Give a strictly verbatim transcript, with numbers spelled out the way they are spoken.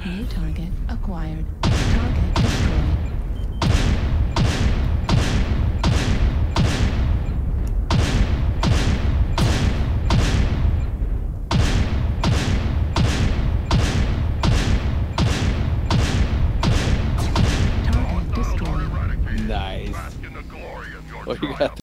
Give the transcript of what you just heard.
New target acquired. Target destroyed. Target destroyed. Nice. What you got